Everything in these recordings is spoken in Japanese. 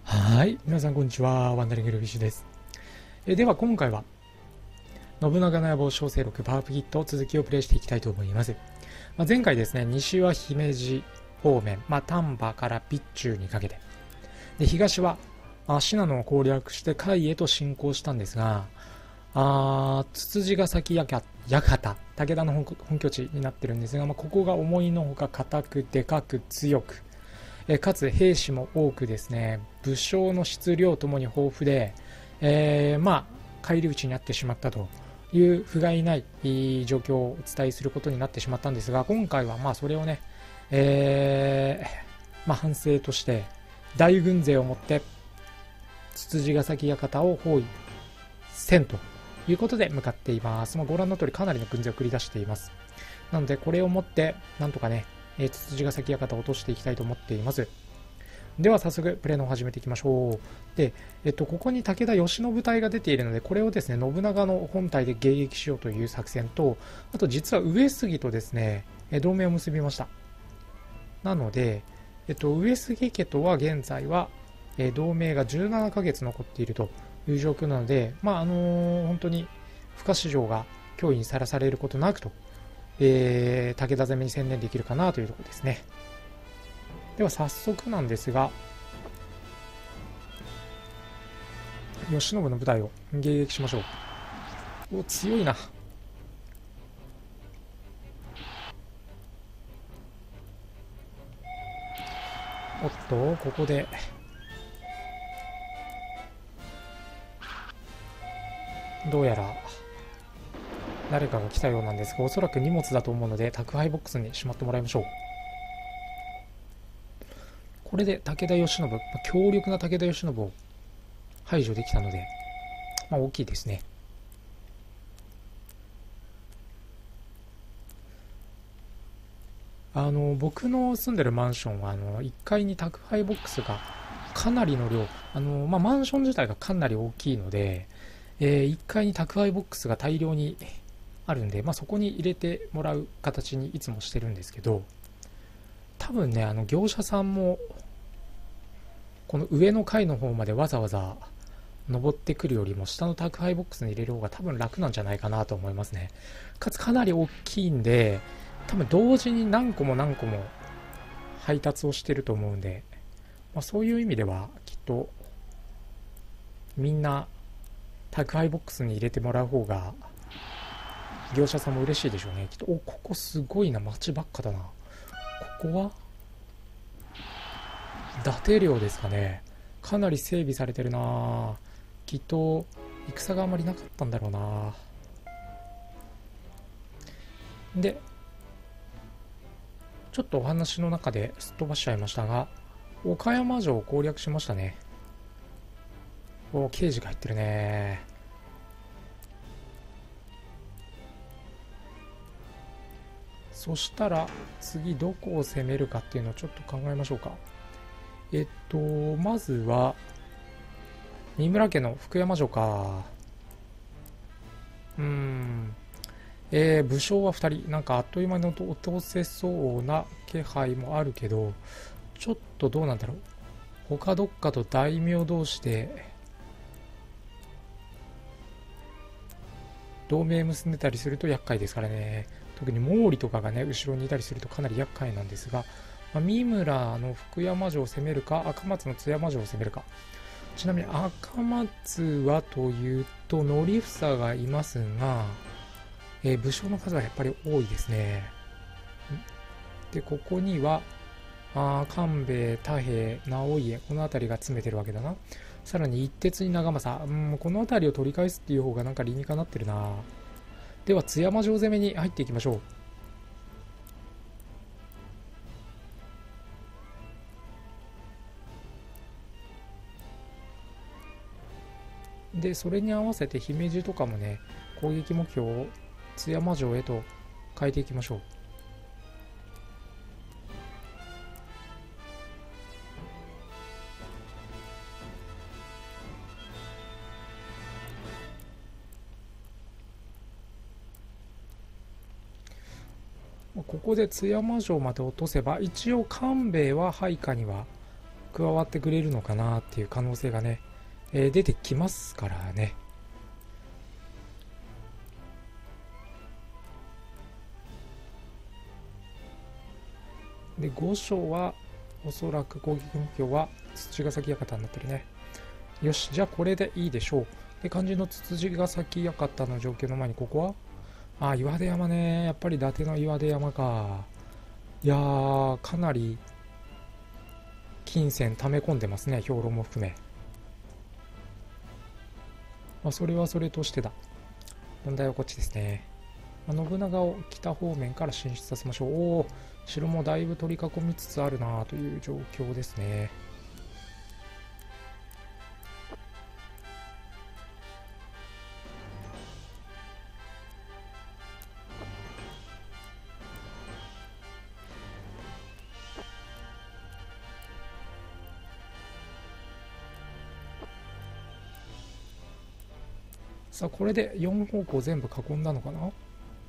はい、皆さんこんにちは。ワンダリングルビッシュです。では今回は信長の野望小生録パワープギット続きをプレイしていきたいと思います。前回ですね、西は姫路方面、丹波から備中にかけて、で東は信濃を攻略して甲斐へと進行したんですが、つつじヶ崎館、武田の本拠地になってるんですが、ここが思いのほか硬くでかく強く、かつ兵士も多くですね、武将の質量ともに豊富で、返り討ちになってしまったという不甲斐ない状況をお伝えすることになってしまったんですが、今回はそれをね、反省として大軍勢を持ってつつじヶ崎館を包囲せんということで向かっています。ご覧の通りかなりの軍勢を繰り出しています。なのでこれをもってなんとかね、つつじヶ崎館を落としていきたいと思っています。では早速プレイの方を始めていきましょう。で、ここに武田義信隊が出ているので、これをですね、信長の本隊で迎撃しようという作戦と、あと実は上杉とですね、同盟を結びました。なので、上杉家とは現在は、同盟が17ヶ月残っているという状況なので、本当に不可市場が脅威にさらされることなくと、武田攻めに専念できるかなというところですね。では早速なんですが、慶喜の部隊を迎撃しましょう。お、強いな。おっと、ここでどうやら誰かが来たようなんですが、おそらく荷物だと思うので宅配ボックスにしまってもらいましょう。これで武田義信、強力な武田義信を排除できたので、大きいですね。僕の住んでるマンションは1階に宅配ボックスがかなりの量、マンション自体がかなり大きいので、1階に宅配ボックスが大量にあるんで、そこに入れてもらう形にいつもしてるんですけど、多分ね、業者さんもこの上の階の方までわざわざ登ってくるよりも下の宅配ボックスに入れる方が多分楽なんじゃないかなと思いますね。かつかなり大きいんで、多分同時に何個も配達をしてると思うんで、そういう意味ではきっとみんな宅配ボックスに入れてもらう方が業者さんも嬉しいでしょうね。きっと、ここすごいな、街ばっかだな。ここは伊達領ですかね。かなり整備されてるな。きっと戦があまりなかったんだろうな。で、ちょっとお話の中ですっ飛ばしちゃいましたが、岡山城を攻略しましたね。刑事が入ってるね。そしたら次どこを攻めるかっていうのをちょっと考えましょうか。まずは三村家の福山城か。武将は2人、なんかあっという間に落とせそうな気配もあるけど、ちょっとどうなんだろう。他どっかと大名同士で同盟結んでたりすると厄介ですからね。特に毛利とかがね、後ろにいたりするとかなり厄介なんですが、三村の福山城を攻めるか、赤松の津山城を攻めるか。ちなみに赤松はというと、則房がいますが、武将の数はやっぱり多いですね。で、ここには、官兵衛、太兵衛、直家、この辺りが詰めてるわけだな。さらに一徹に長政、この辺りを取り返すっていう方がなんか理にかなってるな。では津山城攻めに入っていきましょう。で、それに合わせて姫路とかもね、攻撃目標を津山城へと変えていきましょう。ここで津山城まで落とせば、一応官兵衛は配下には加わってくれるのかなっていう可能性がね、出てきますからね。で、5章はおそらく攻撃目標は土ヶ崎館になってるね。よし、じゃあこれでいいでしょう。で、肝心の土ヶ崎館の状況の前にここは岩出山ね。やっぱり伊達の岩出山か。いやー、かなり金銭溜め込んでますね、兵糧も含め。それはそれとしてだ。問題はこっちですね。信長を北方面から進出させましょう。おー、城もだいぶ取り囲みつつあるなという状況ですね。さあ、これで4方向全部囲んだのかな。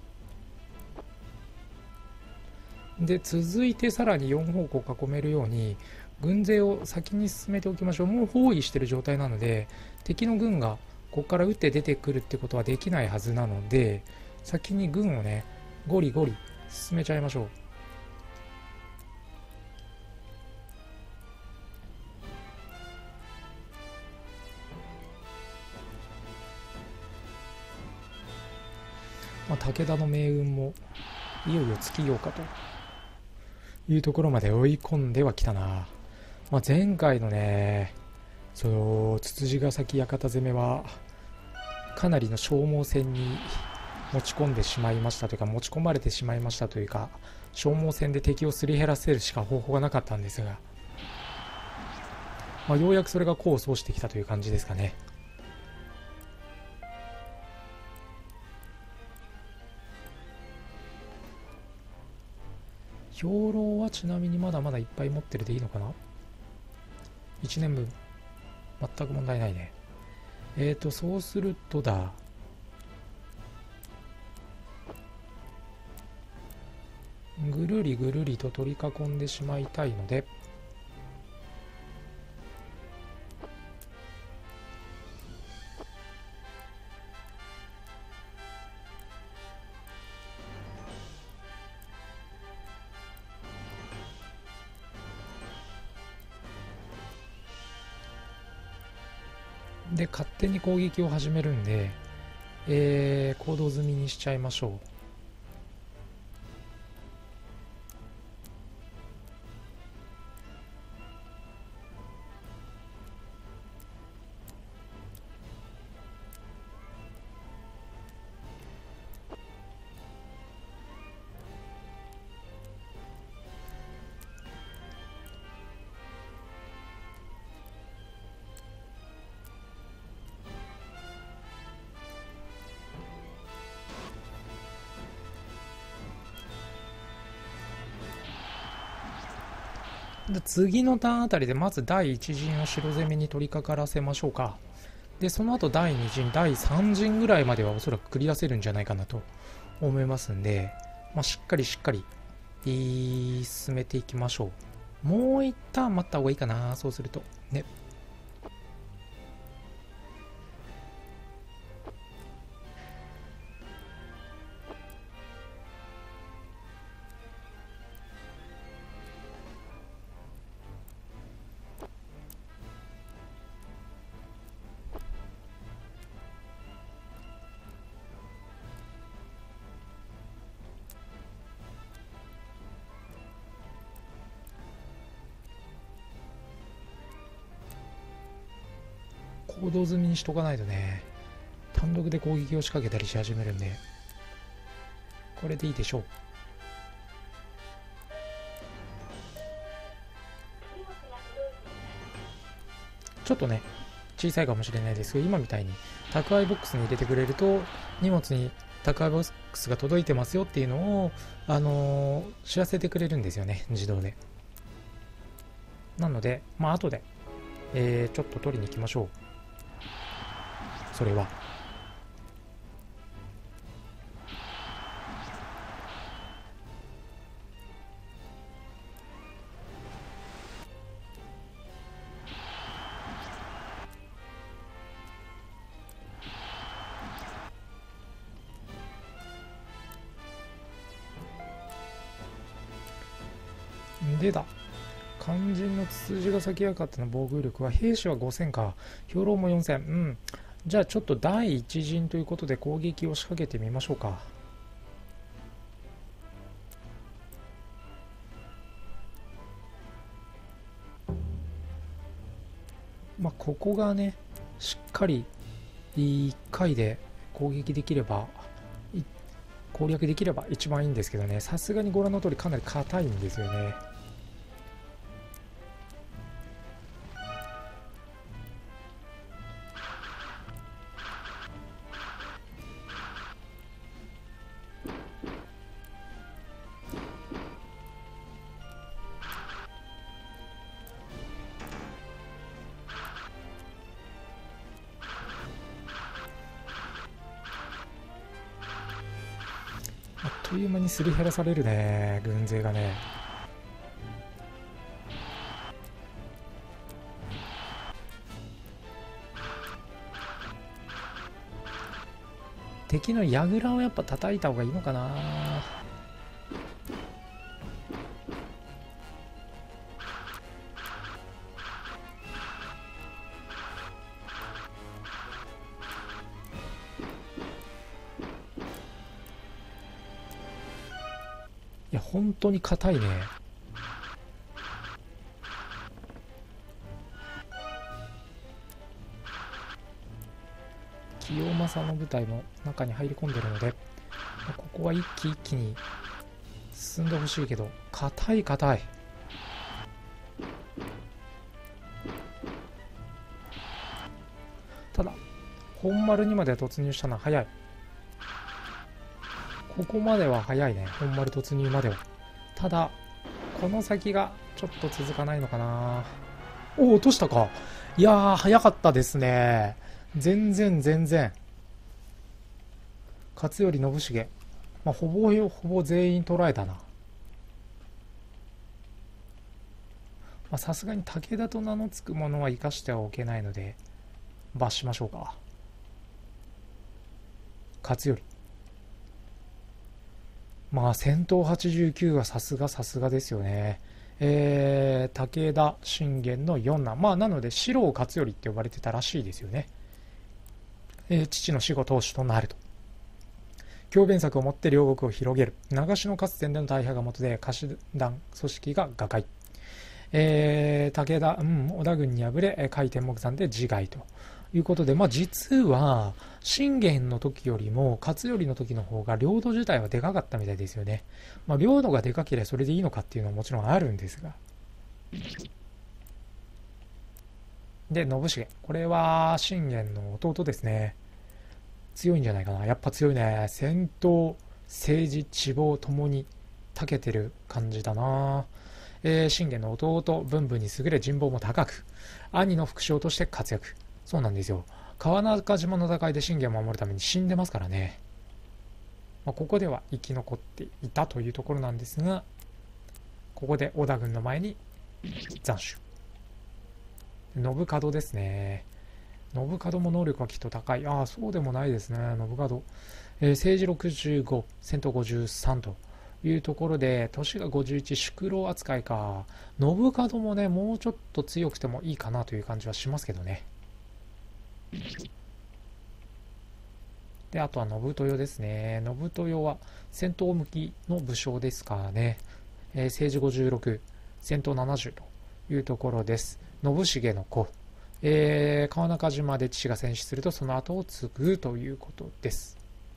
で、続いてさらに4方向囲めるように軍勢を先に進めておきましょう。もう包囲してる状態なので、敵の軍がここから撃って出てくるってことはできないはずなので、先に軍をね、ゴリゴリ進めちゃいましょう。武田の命運もいよいよ尽きようかというところまで追い込んではきたな。前回のね、そのつつじヶ崎屋形攻めはかなりの消耗戦に持ち込んでしまいましたというか、持ち込まれてしまいましたというか、消耗戦で敵をすり減らせるしか方法がなかったんですが、ようやくそれが功を奏してきたという感じですかね。兵糧はちなみにまだまだいっぱい持ってるでいいのかな。1年分全く問題ないね。そうするとだ、ぐるりぐるりと取り囲んでしまいたいので、で勝手に攻撃を始めるんで、行動済みにしちゃいましょう。で次のターンあたりでまず第1陣を城攻めに取り掛からせましょうか。でその後第2陣第3陣ぐらいまではおそらく繰り出せるんじゃないかなと思いますんで、しっかり進めていきましょう。もう一旦待った方がいいかな。そうするとね。行動済みにしとかないとね、単独で攻撃を仕掛けたりし始めるんで、これでいいでしょう。ちょっとね小さいかもしれないですけど、今みたいに宅配ボックスに入れてくれると、荷物に宅配ボックスが届いてますよっていうのを、知らせてくれるんですよね、自動で。なので後で、ちょっと取りに行きましょう。それはでだ、肝心のつつじが先館の防御力は兵士は5000か、兵糧も4000。うん。じゃあちょっと第一陣ということで攻撃を仕掛けてみましょうか。まあここがね、しっかり1回で攻撃できれば、攻略できれば一番いいんですけどね、さすがにご覧の通りかなり硬いんですよね。あっという間にすり減らされるね、軍勢がね。敵の櫓をやっぱ叩いた方がいいのかな。いや本当に硬いね。清正の部隊も中に入り込んでるので、ここは一気一気に進んでほしいけど、硬い硬い。ただ本丸にまで突入したのは早い。ここまでは早いね、本丸突入までは。ただこの先がちょっと続かないのかな。おお、落としたか。いやー早かったですね。全然全然。勝頼信繁、まあ、ほぼ全員捕らえたな。さすがに武田と名の付くものは生かしてはおけないので罰しましょうか。勝頼、まあ戦闘89はさすがですよね。武田信玄の四男、まあなので四郎勝頼って呼ばれてたらしいですよね。父の死後当主となると、強弁策をもって両国を広げる。長篠合戦での大破が元で家臣団組織が瓦解。武田、織田軍に敗れ甲斐天目山で自害ということで、まあ、実は信玄の時よりも勝頼の時の方が領土自体はでかかったみたいですよね。まあ、領土がでかければそれでいいのかっていうのはもちろんあるんですが。で信繁、これは信玄の弟ですね。強いんじゃないかな。やっぱ強いね。戦闘、政治、地方ともに長けてる感じだな。信玄の弟、文武に優れ人望も高く、兄の副将として活躍。そうなんですよ。川中島の戦いで信玄を守るために死んでますからね。まあ、ここでは生き残っていたというところなんですが、ここで織田軍の前に斬首。信門ですね。信門も能力はきっと高い。ああ、そうでもないですね、信門。政治65、戦闘53というところで、年が51、宿老扱いか。信門もね、もうちょっと強くてもいいかなという感じはしますけどね。で、あとは信豊ですね。信豊は戦闘向きの武将ですからね。政治56、戦闘70というところです。信繁の子。川中島で父が戦死するとその後を継ぐということです。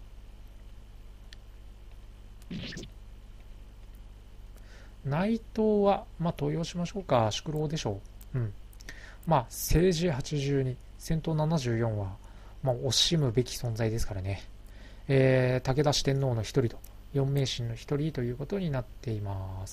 内藤は、まあ、登用しましょうか。宿老でしょう。まあ、政治82、戦闘74は、まあ、惜しむべき存在ですからね。武田四天王の一人と、四名神の一人ということになっています。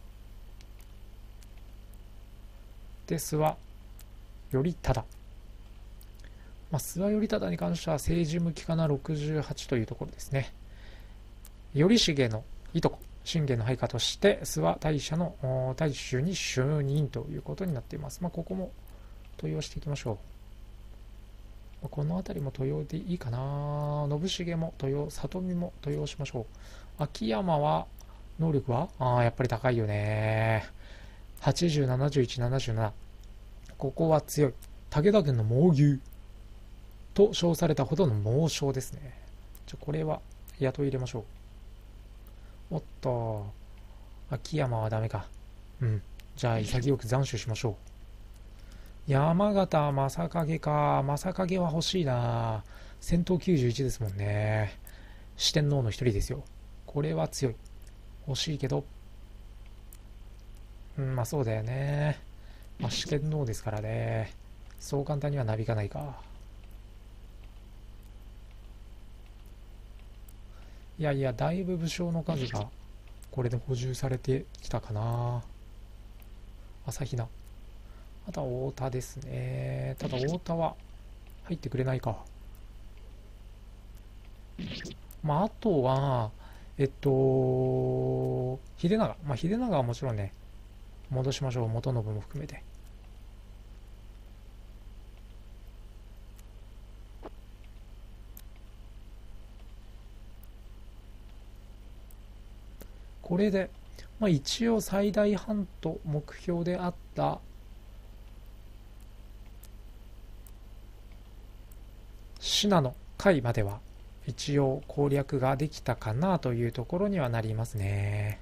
ですは、頼忠。まあ、諏訪頼忠に関しては政治向きかな68というところですね。頼重のいとこ、信玄の配下として諏訪大社の大衆に就任ということになっています。まあ、ここも登用していきましょう。この辺りも登用でいいかな。信繁も登用、里見も登用しましょう。秋山は能力はやっぱり高いよね。 80、71、77。ここは強い。武田軍の猛牛と称されたほどの猛将ですね。これは雇い入れましょう。おっと、秋山はダメか。うん。じゃあ潔く斬首しましょう。山形正景か。正景は欲しいな。戦闘91ですもんね。四天王の一人ですよ。これは強い。欲しいけど。まあそうだよね。四天王ですからね。そう簡単にはなびかないか。いやいや、だいぶ武将の数がこれで補充されてきたかな。朝比奈。あとは太田ですね。ただ太田は入ってくれないか。あとは、秀長。秀長はもちろんね、戻しましょう。元信も含めて。これで、一応最大半と目標であった信濃海までは一応攻略ができたかなというところにはなりますね。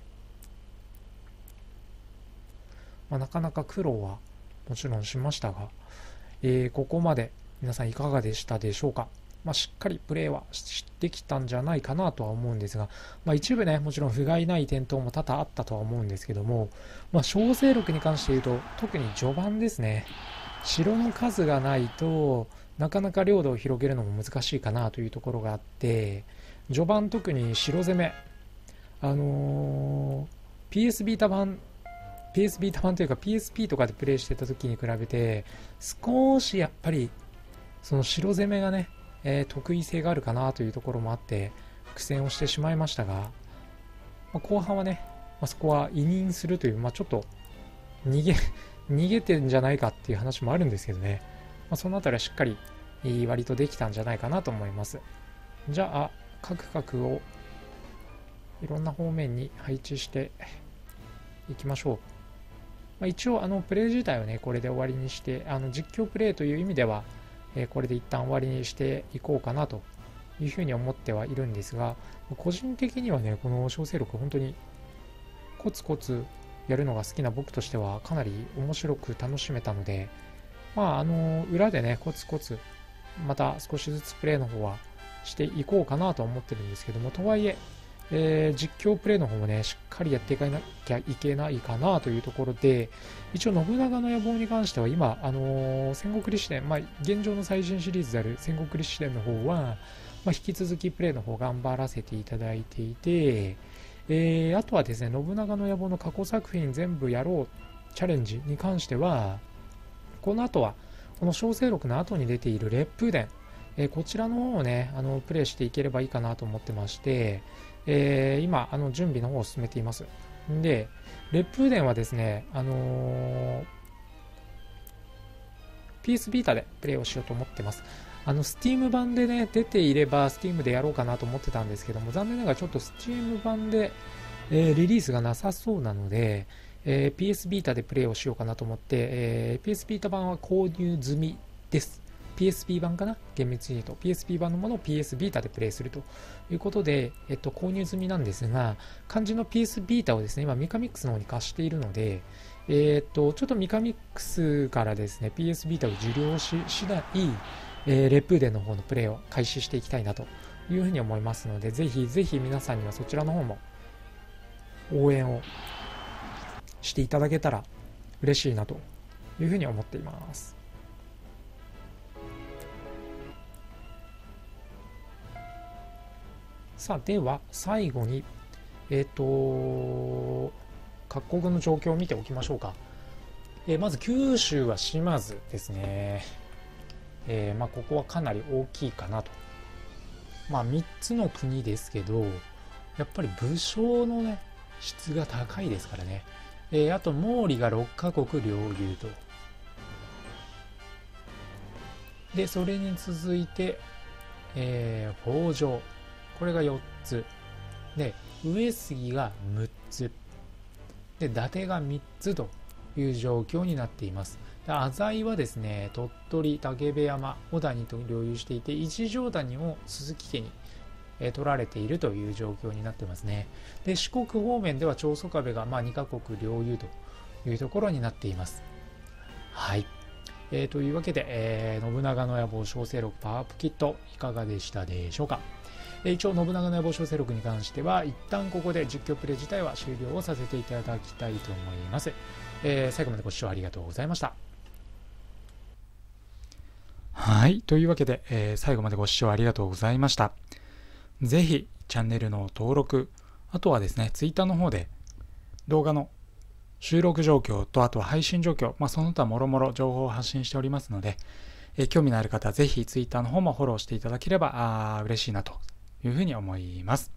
なかなか苦労はもちろんしましたが、ここまで皆さんいかがでしたでしょうか。しっかりプレーはしてきたんじゃないかなとは思うんですが、一部ね、もちろん不甲斐ない点灯も多々あったとは思うんですけども、小勢力に関して言うと、特に序盤ですね、城の数がないとなかなか領土を広げるのも難しいかなというところがあって、序盤特に城攻め、PS ビータ版というか PSP とかでプレイしてた時に比べて少しやっぱりその城攻めがね、得意性があるかなというところもあって苦戦をしてしまいましたが、後半はね、そこは委任するという、ちょっと逃げてんじゃないかっていう話もあるんですけどね、そのあたりはしっかり割とできたんじゃないかなと思います。じゃあ各々をいろんな方面に配置していきましょう。一応プレイ自体はねこれで終わりにして、実況プレイという意味では、これで一旦終わりにしていこうかなというふうに思ってはいるんですが、個人的にはねこの小勢力本当にコツコツやるのが好きな僕としてはかなり面白く楽しめたので、裏でねコツコツまた少しずつプレイの方はしていこうかなと思ってるんですけども、とはいえ実況プレイの方もねしっかりやっていかなきゃいけないかなというところで、一応信長の野望に関しては今、戦国立志伝、現状の最新シリーズである戦国立志伝の方は、引き続きプレイの方頑張らせていただいていて、あとはですね信長の野望の過去作品全部やろうチャレンジに関しては、この後はこの小生録の後に出ている烈風伝、こちらの方をねプレイしていければいいかなと思ってまして、今準備の方を進めています。で烈風伝はですね、PS ビータでプレイをしようと思ってます。Steam 版でね出ていれば Steam でやろうかなと思ってたんですけども、残念ながらちょっと Steam 版で、リリースがなさそうなので、PS ビータでプレイをしようかなと思って、PS ビータ版は購入済みです。PSP 版かな、厳密に言うと PSP 版のものを PS ビータでプレイするということで、購入済みなんですが、肝心の PS ビータをですね今ミカミックスの方に貸しているので、ちょっとミカミックスからですね PS ビータを受領しないレプーデンの方のプレイを開始していきたいなというふうに思いますので、ぜひぜひ皆さんにはそちらの方も応援をしていただけたら嬉しいなというふうに思っています。さあでは最後に各国の状況を見ておきましょうか。まず九州は島津ですね。ここはかなり大きいかなと。3つの国ですけど、やっぱり武将のね質が高いですからね。あと毛利が6カ国領有と。でそれに続いて、北条、これが4つで、上杉が6つで、伊達が3つという状況になっています。浅井はですね、鳥取、武部山、小谷と領有していて、一条谷を鈴木家に取られているという状況になってますね。で、四国方面では長宗我部が2カ国領有というところになっています。はい。というわけで、信長の野望小生録パワーアップキットいかがでしたでしょうか。一応信長の野望小生録に関しては一旦ここで実況プレイ自体は終了をさせていただきたいと思います。最後までご視聴ありがとうございました。はい。というわけで、最後までご視聴ありがとうございました。ぜひチャンネルの登録、あとはですね、Twitter の方で動画の収録状況と、あとは配信状況、その他もろもろ情報を発信しておりますので、興味のある方はぜひ Twitter の方もフォローしていただければ嬉しいなというふうに思います。